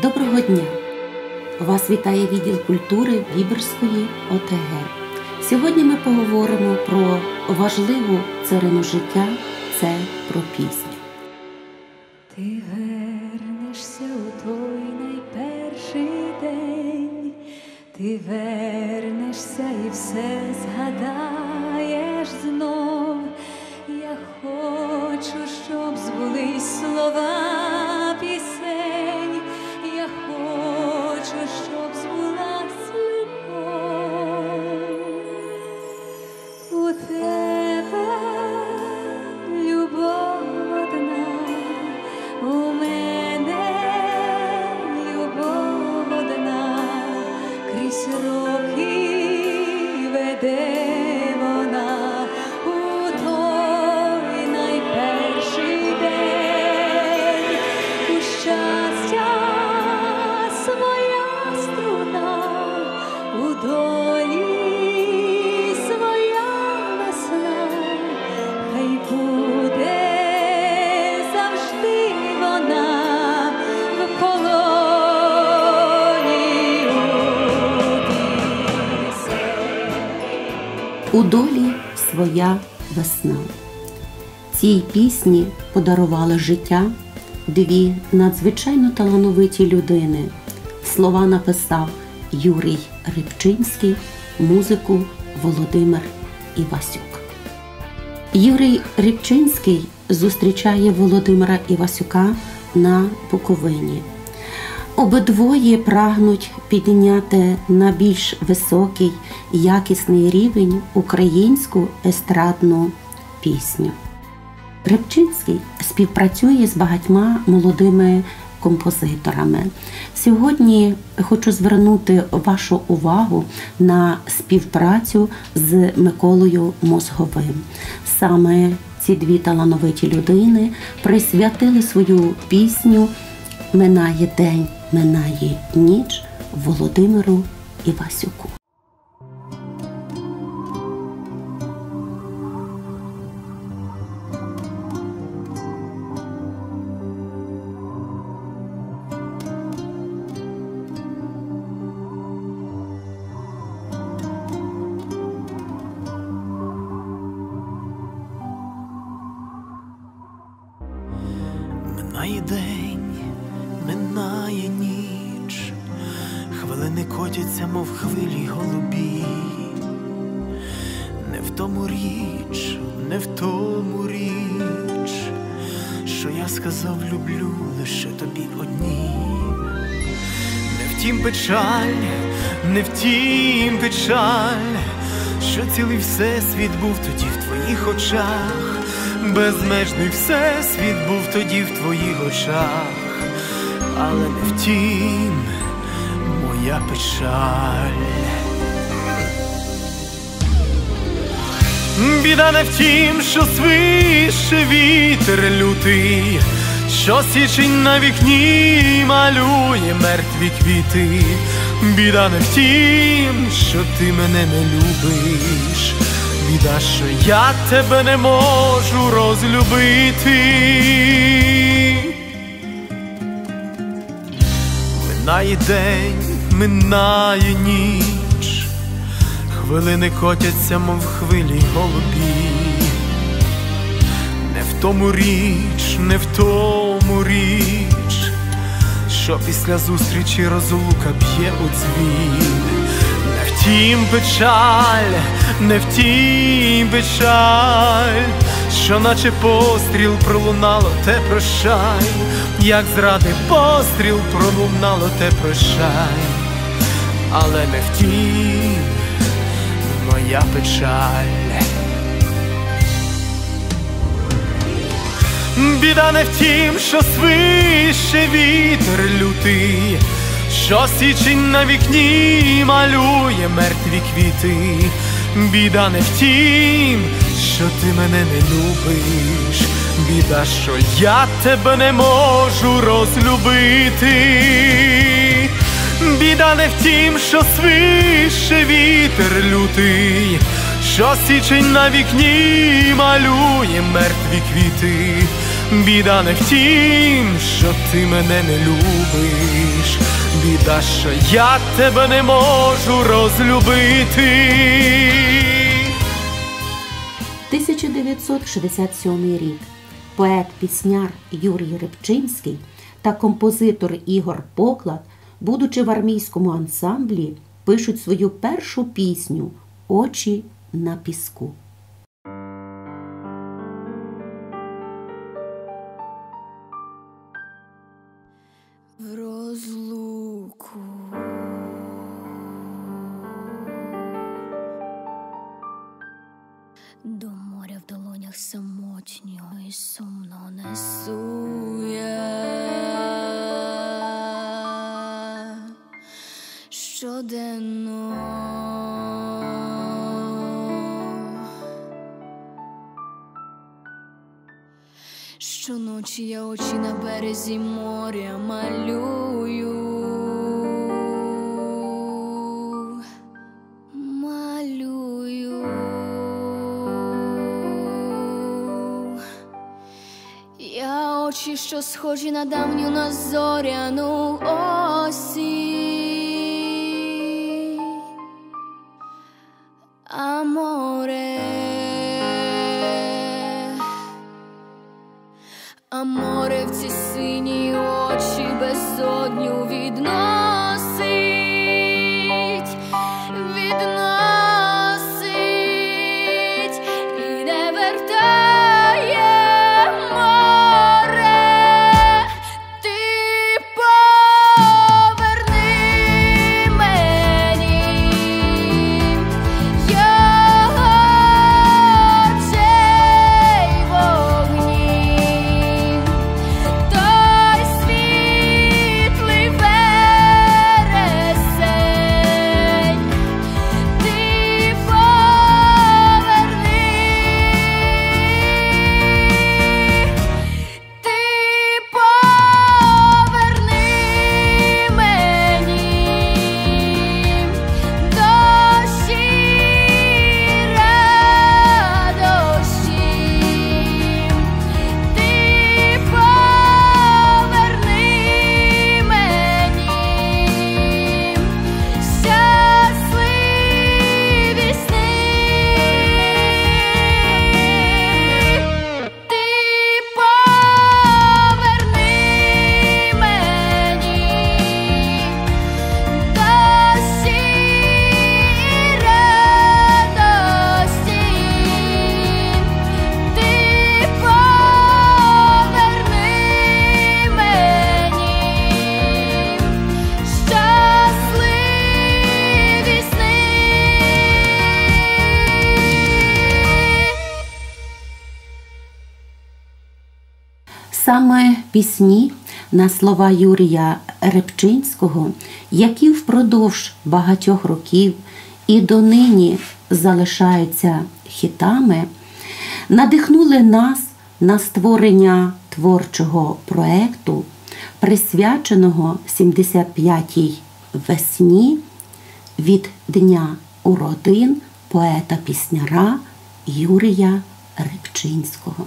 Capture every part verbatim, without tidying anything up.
Доброго дня! Вас вітає відділ культури Бібрської О Те Ге. Сьогодні ми поговоримо про важливу царину життя – це про пісню. Ти вернешся у той найперший день, ти вернешся і все згадаєш знов. Я хочу, щоб збулись слова пісень, я хочу, щоб збулась любов. У тебе любов одна, у мене любов одна, крізь роки веде вона. У долі своя весна. Цій пісні подарували життя дві надзвичайно талановиті людини. Слова написав Юрій Рибчинський, музику Володимир Івасюк. Юрій Рибчинський зустрічає Володимира Івасюка на Буковині. Обидвоє прагнуть підняти на більш високий, якісний рівень українську естрадну пісню. Рибчинський співпрацює з багатьма молодими композиторами. Сьогодні хочу звернути вашу увагу на співпрацю з Миколою Мозговим. Саме ці дві талановиті людини присвятили свою пісню «Минає день, минає ніч» Володимиру Івасюку. Минає день, минає ніч, хвилини котяться, мов хвилі голубі. Не в тому річ, не в тому річ, що я сказав люблю лише тобі одній. Не втім печаль, не втім печаль, що цілий всесвіт був тоді в твоїх очах. Безмежний всесвіт був тоді в твоїх очах, але не втім моя печаль. Біда не втім, що свише вітер лютий, що січень на вікні малює мертві квіти. Біда не втім, що ти мене не любиш, біда, що я тебе не можу розлюбити. Минає день, минає ніч, хвилини котяться, мов хвилі голубі. Не в тому річ, не в тому річ, що після зустрічі розлука б'є у дзвін. Не втім печаль, не втім печаль, що наче постріл пролунало те прощай, як зради постріл пролунало те прощай, але не втім моя печаль. Біда не втім, що свише вітер лютий, що січень на вікні малює мертві квіти. Біда не втім, що ти мене не любиш, біда, що я тебе не можу розлюбити. Біда не втім, що свише вітер лютий, що січень на вікні малює мертві квіти. Біда не в тім, що ти мене не любиш, біда, що я тебе не можу розлюбити. тисяча дев'ятсот шістдесят сьомий рік. Поет-пісняр Юрій Рибчинський та композитор Ігор Поклад, будучи в армійському ансамблі, пишуть свою першу пісню «Очі на піску». В розлуку до моря в долонях самотнього і сумно несу я щоденно. Щоночі я очі на березі моря малюю, малюю. Я очі, що схожі на давню на зоряну осінь, а море, а море в ці сині очі безодню відносить, відносить і не вертає море. Ти поверни мені його очей вогні, той світлий вересень. Ти поверни, ти поверни мені дощі, радощі. Ти поверни мені щасливі сни. Ти поверни мені дощі, радості. Ти поверни мені щасливі сни. Саме пісні на слова Юрія Рибчинського, які впродовж багатьох років і донині залишаються хітами, надихнули нас на створення творчого проекту, присвяченого сімдесят п'ятій весні від Дня уродин поета-пісняра Юрія Рибчинського.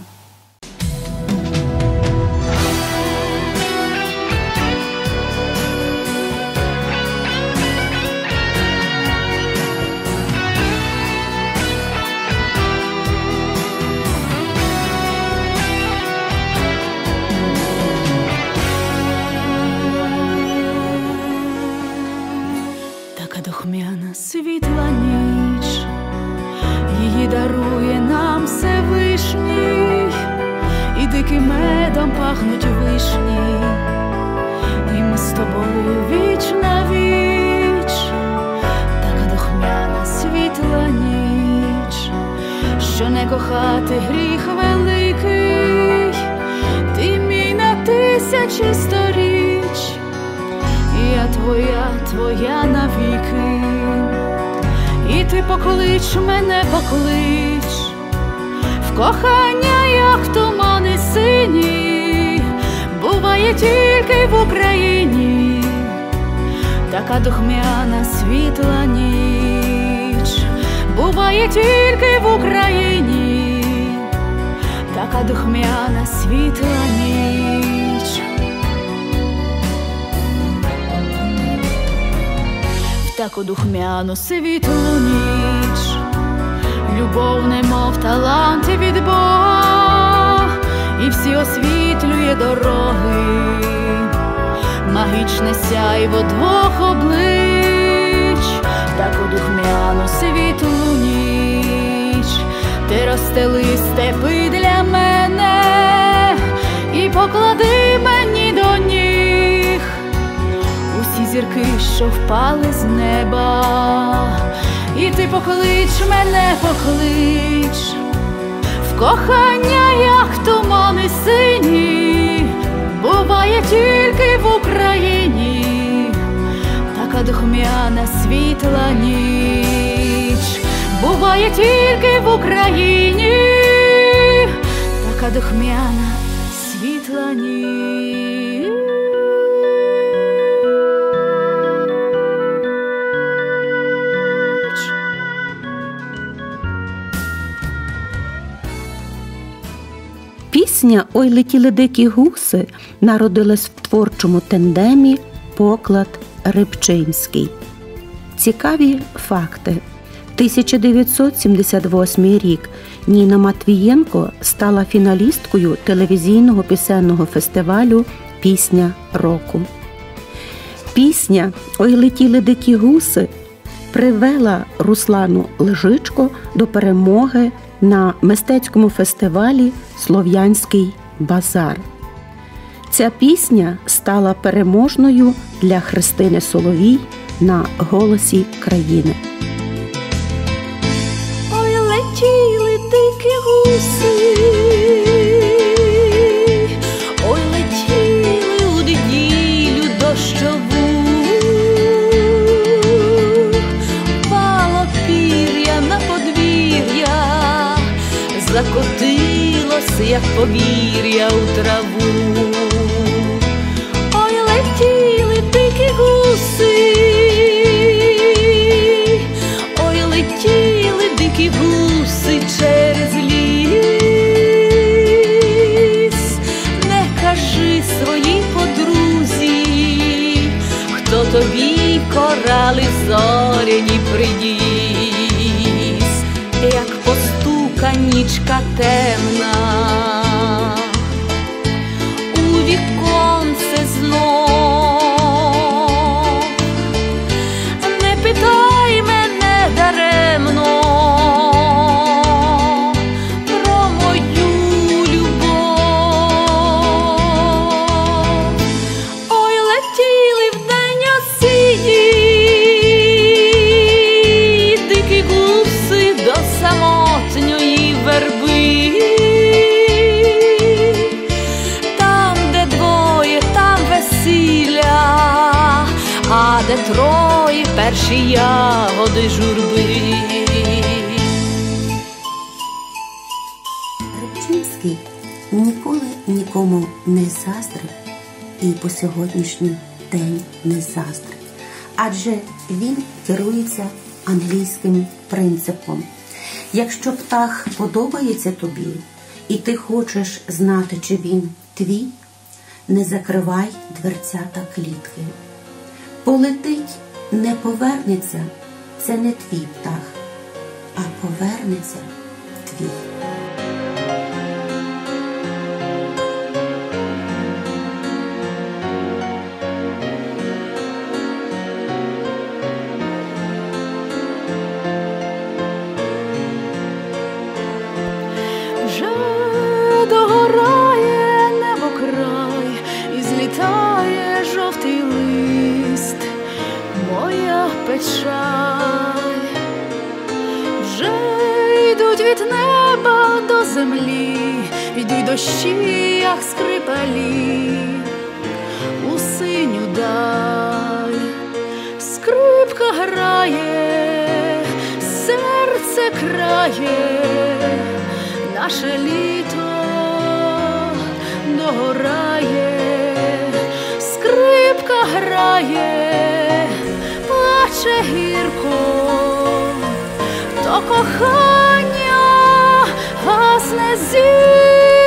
Така духмяна світла ніч, її дарує нам Всевишній, і диким медом пахнуть вишні, і ми з тобою віч на віч. Така духмяна світла ніч, що не кохати гріх великий, ти мій на тисячі сторіч, я твоя, твоя навіки. І ти поклич мене, поклич, в кохання, як тумани сині, буває тільки в Україні. Така духмяна світла ніч, буває тільки в Україні. така духмяна світла ніч. В таку духмяну світлу ніч любов немов талант від Бога, і всі освітлює дороги, магічне сяйво двох облич. В таку духмяну світлу ніч ти розстели степи для мене і поклади мені до ніг усі зірки, що впали з неба. І ти поклич мене, поклич в кохання, як тумани сині, буває тільки в Україні. Така духмяна світла ніч буває тільки в Україні. Така духмяна світла ніч. Пісня «Ой летіли дикі гуси» народилась в творчому тандемі Поклад-Рибчинський. Цікаві факти. тисяча дев'ятсот сімдесят восьмий рік. Ніна Матвієнко стала фіналісткою телевізійного пісенного фестивалю «Пісня року». Пісня «Ой летіли дикі гуси» привела Руслану Лежичко до перемоги на мистецькому фестивалі «Слов'янський базар». Ця пісня стала переможною для Христини Соловій на «Голосі країни». Ой, летіли дикі гуси, ой, летіли у неділю дощову, впало пір'я на подвір'я, закотилось, як повір'я у траву. Ой, летіли дикі гуси, ой, летіли дикі гуси через ліс. Не кажи своїй подрузі, хто тобі корали зоряні приніс. Як постука нічка темна у віконце знов, не питай мене даремно про мою любов. Ой, летіли вдень осінні дикі гуси до самотньої верби. Там, де двоє, там весілля, а де троє, перші ягоди журби. Рибчинський ніколи нікому не заздрив і по сьогоднішній день не заздрить, адже він керується англійським принципом. Якщо птах подобається тобі, і ти хочеш знати, чи він твій, не закривай дверцята клітки. Полетить, не повернеться – це не твій птах, а повернеться твій. Вже догорає небо край, і злітає жовтий лист, моя печаль. Вже йдуть від неба до землі, йдуть дощі, як скрипалі, у синю даль. Скрипка грає, серце крає, наше літо догорає. Скрипка грає, плаче гірко, то кохання гасне зір.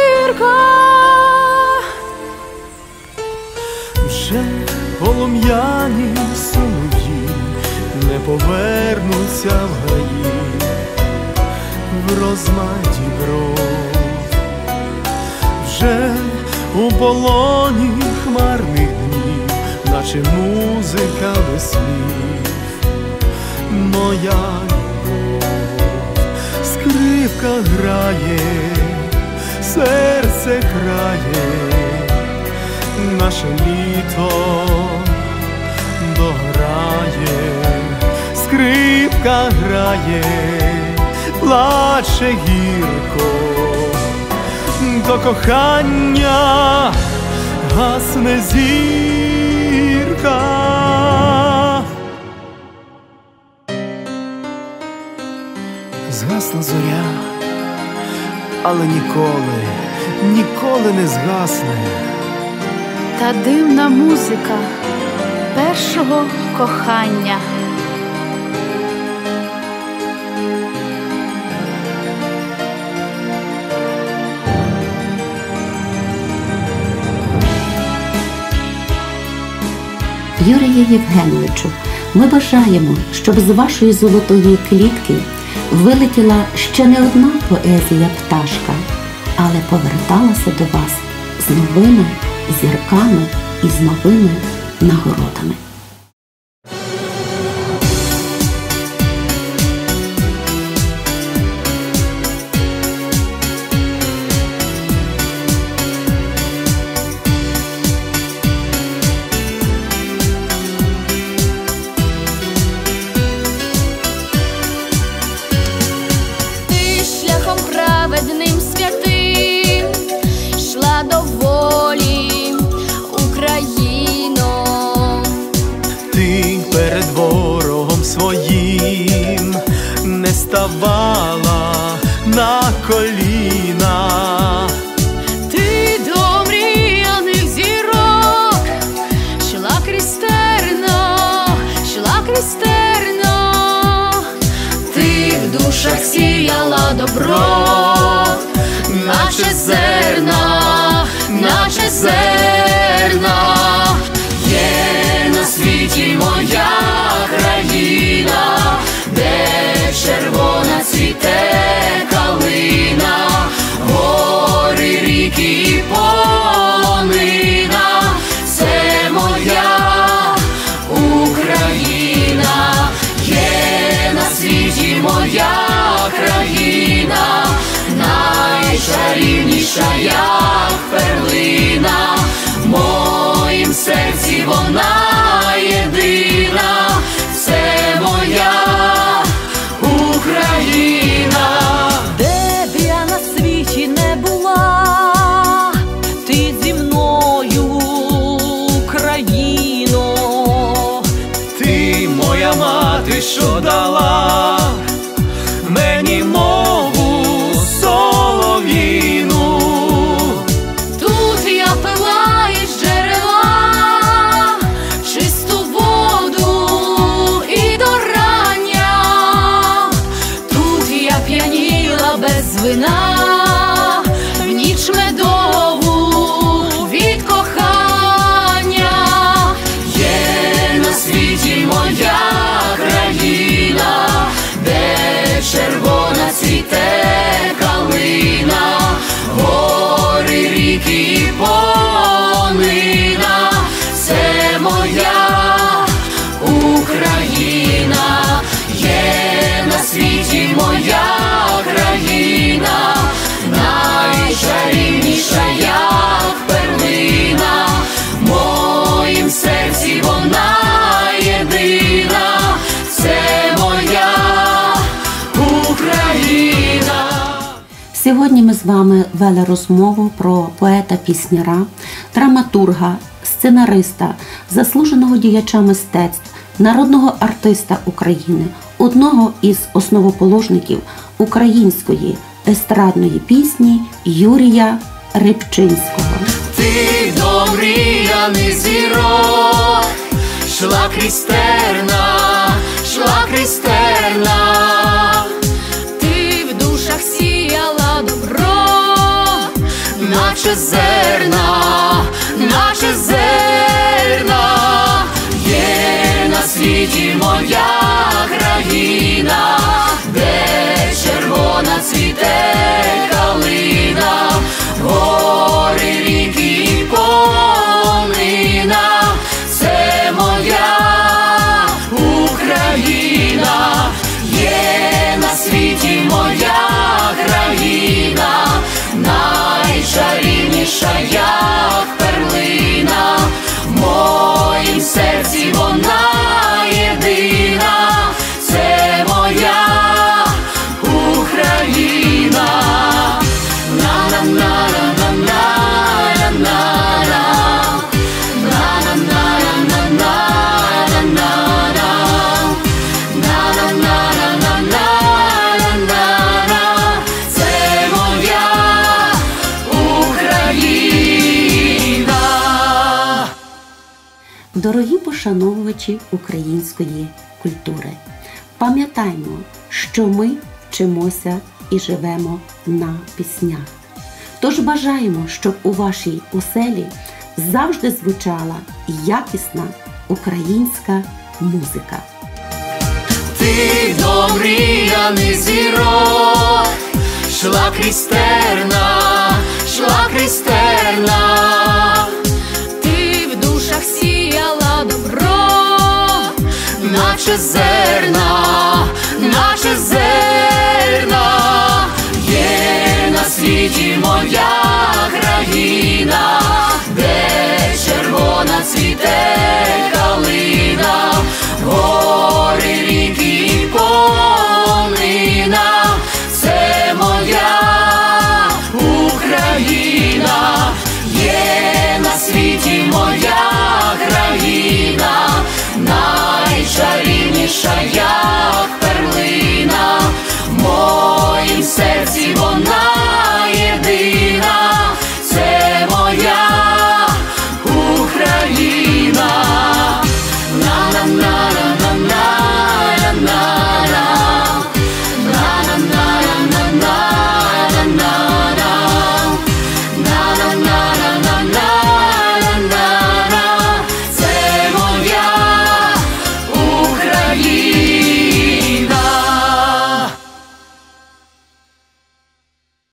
п'яні солов'ї не повернуться в гаї, в розматі бров. Вже у полоні хмарних днів, наче музика без слів, моя любов. Скрипка грає, серце крає, наше літо дограє. Скрипка грає, плаче гірко, до кохання гасне зірка. Згасла зоря, але ніколи, ніколи не згасне та дивна музика першого кохання. Юрію Євгеновичу, ми бажаємо, щоб з вашої золотої клітки вилетіла ще не одна поезія пташка, але поверталася до вас з новими зірками і з новими нагородами. Праведним святим йшла до волі Україно. Ти перед ворогом своїм не ставала на коліна. Ти до мріяних зірок йшла крізь терно, йшла крізь терно. Ти в душах сіяла добро, наче зерна, наче зерна. Є на світі моя країна, де червона цвіте калина, гори, ріки і полонина. Це моя Україна, є на світі моя країна, найчарівніша, як перлина. В моїм серці вона єдина, це моя Україна. Де б я на світі не була, ти зі мною, Україно. Ти моя мати, що дала мені мову солов'їну. Тут я пила із джерела чисту воду і до рання. Тут я п'яніла без вина в ніч медову від кохання. Є на світі моя країна, де червона цвіте калина, гори, ріки і полонина. Це моя Україна, є на світі моя країна, найчарівніша, як перлина. В моїм серці вона єдина, це моя Україна. Сьогодні ми з вами вели розмову про поета-пісняра, драматурга, сценариста, заслуженого діяча мистецтв, народного артиста України, одного із основоположників української естрадної пісні Юрія Рибчинського. Ти до мріяних зірок йшла крізь терна, йшла крізь терна. Ти в душах сіяла добро, наче зерна, наче зерна. світі моя країна, де червона цвіте калина, гори, ріки і полонина, це моя Україна, є на світі моя країна, найчарівніша, як перлина, в моїм серці вона єдина, це моя Україна. Дорогі пошановувачі української культури, пам'ятаймо, що ми вчимося і живемо на піснях. Тож бажаємо, щоб у вашій оселі завжди звучала якісна українська музика. Ти до мріяний зірок, шла крізь терна, шла крізь терна. Ти в душах сіяла добро, наче зерна, наче зерна. Є на світі моя країна, де червона цвіте калина,